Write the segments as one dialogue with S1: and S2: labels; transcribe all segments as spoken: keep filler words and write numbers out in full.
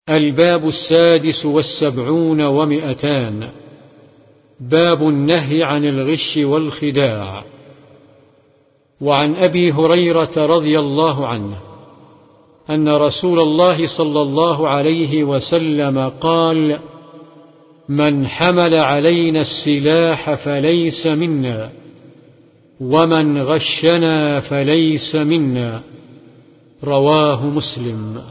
S1: الباب السادس والسبعون ومئتان. باب النهي عن الغش والخداع. وعن أبي هريرة رضي الله عنه أن رسول الله صلى الله عليه وسلم قال: من حمل علينا السلاح فليس منا، ومن غشنا فليس منا. رواه مسلم.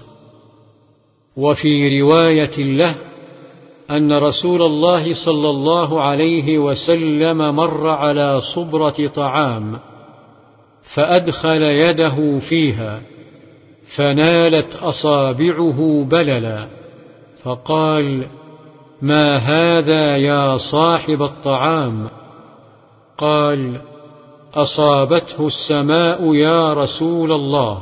S1: وفي رواية له أن رسول الله صلى الله عليه وسلم مر على صبرة طعام فأدخل يده فيها فنالت أصابعه بللا، فقال: ما هذا يا صاحب الطعام؟ قال: أصابته السماء يا رسول الله.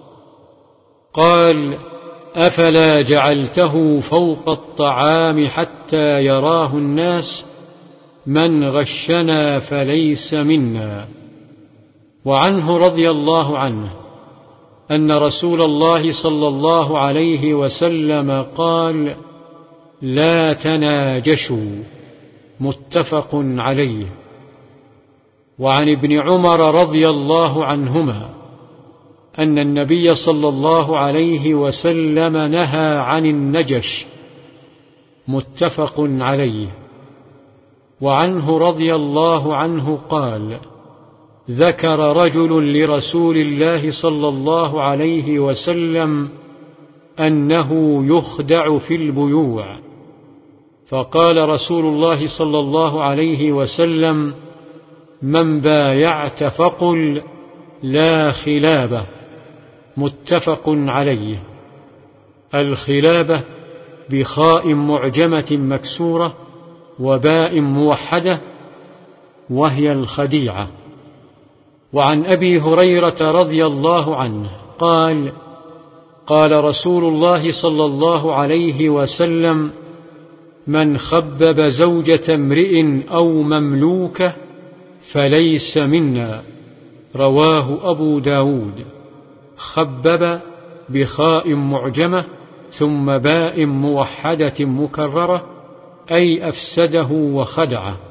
S1: قال: أفلا جعلته فوق الطعام حتى يراه الناس؟ من غشنا فليس منا. وعنه رضي الله عنه أن رسول الله صلى الله عليه وسلم قال: لا تناجشوا. متفق عليه. وعن ابن عمر رضي الله عنهما أن النبي صلى الله عليه وسلم نهى عن النجش. متفق عليه. وعنه رضي الله عنه قال: ذكر رجل لرسول الله صلى الله عليه وسلم أنه يخدع في البيوع، فقال رسول الله صلى الله عليه وسلم: من بايعت فقل لا خلابة. متفق عليه. الخلابة بخاء معجمة مكسورة وباء موحدة، وهي الخديعة. وعن أبي هريرة رضي الله عنه قال: قال رسول الله صلى الله عليه وسلم: من خبب زوجة امرئ أو مملوكة فليس منا. رواه أبو داود. خبب بخاء معجمة ثم باء موحدة مكررة، أي أفسده وخدعه.